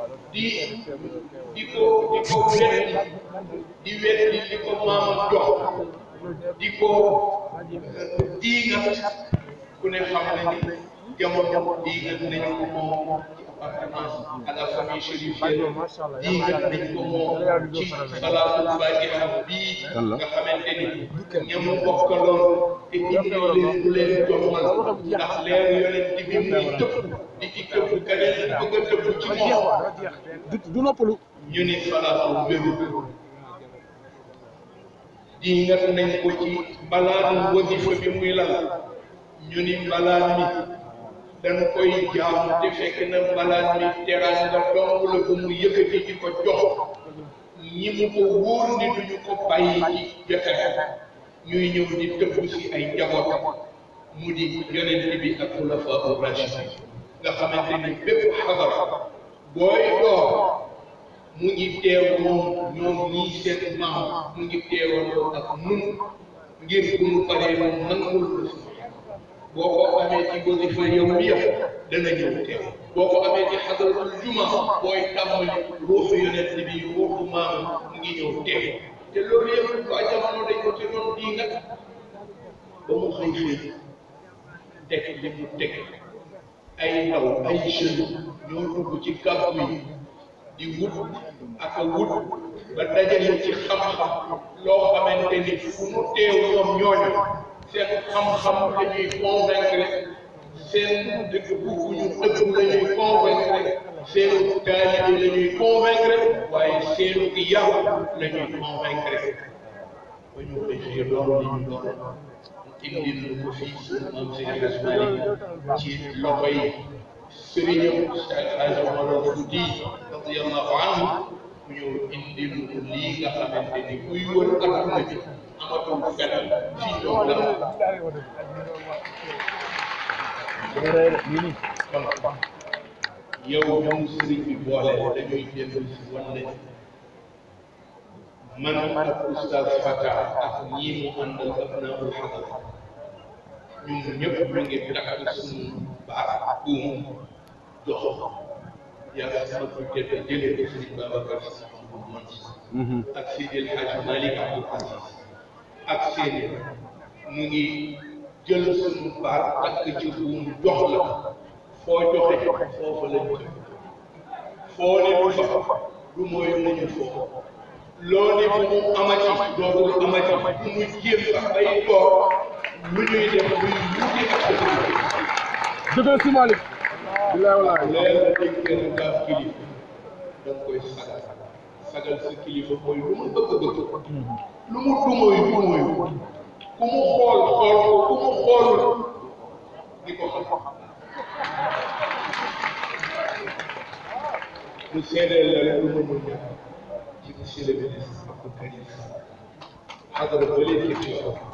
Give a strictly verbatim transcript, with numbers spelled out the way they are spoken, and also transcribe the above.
di di ko di ko wetti di wetti li ko maamam jox di ko diigat ku ne xam ne ni jamono diigat nañu ko moom ci appartenance à la famille chérifienne diigat nañ ko moom ci salaatul fatiha bii nga xamante ni ñamu bokkaloon te indi leen du leen jommal ndax leer yonent bi muy tëb di ci tëb keneen bëgg a tëb ci moom du noppalu ñu ni salaatul wéru diigat nañ ko ci mbalaanu wasifa bi muy lal ñu ni mbalaan mi dañ koy jaam te fekk na mbalaan mi teraanga dong la ko mu yëkkati di ko jox ñi mu ko wóor ni duñu ko bàyyi ci jotaay ñuy ñëw di tëbb si ay njaboot mu di yonent bi ak xulafaa rashidin nga xamante ni bépp xabar booy door mu ngi teew moom ñoom ñii seen maam mu ngi teewandoo ak nun ngir bu mu paree moom nangul boo ko amee ci wasifa yow mi yëpp dana ñëw teew boo ko amee ci xadaratul juma booy tàmbali ruuxu yonent bi ruuxu maam mu ngi ñëw teew te loolu yëpp waa jamono dañ ko ci doon di nag ba mu xëy xëy teg li mu teg ay ndaw ay jeunes ñoo dugg ci kàddu yi di wut ak a wut ba dajale ci xam-xam loo xamante ni fu mu teew ñoom ñooñu seen xam-xam la ñuy convaincre seen dëgg bugguñu dëgg la ñuy convaincre seen taalibe la ñuy convaincre waaye seenu gi yàqu la ñuy convaincre ba ñu xëy loolu li ñu doon indil lu ko fii suñu maam Seydi Hadji Malick ci loxo yi sëriñam Cheikh Hadji Omar Fouti radiyallahu anhu mu ñëw indil lii nga xamante ni kuy wër adduna bi amatul fenn fii ñoom la yow ñoom sëriñ bi boole dañuy dellu si wan ne man ak oustaz Fata ak ñii mu àndal ak naawul xadar ñun ñëpp ñu ngi takk suñu baat buum dox yàlla sama ko tedd jëlee ko sëriñ Babacar Sy ak Seydi El Hadji Malick Abdoul Aziz ak seeni mu ngi jël suñu baat takk ci buum jox la foo joxe foofu lañ ko foo ne du fa du mooy nañu foofu loo ne bu mu amati dootul amati bu mu jéem sax ay toog lu ñuy def luy wuute ak dëgg si Malick bilaay walaay leer na dañ kenn gaaf kilifa da nga koy sagal sagal sa kilifa mooy lu mu bëgg bëgg lu mu dumooy dumooy ku mu xool xool ko ku mu xoolul di ko xam mu seedeel la rek lu mënul ñàkk ci monsieur le ministre Abdou Karim Sall xadara ba léegi ci